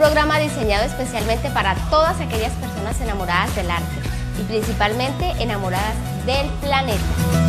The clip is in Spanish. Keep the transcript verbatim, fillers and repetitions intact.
programa diseñado especialmente para todas aquellas personas enamoradas del arte y principalmente enamoradas del planeta.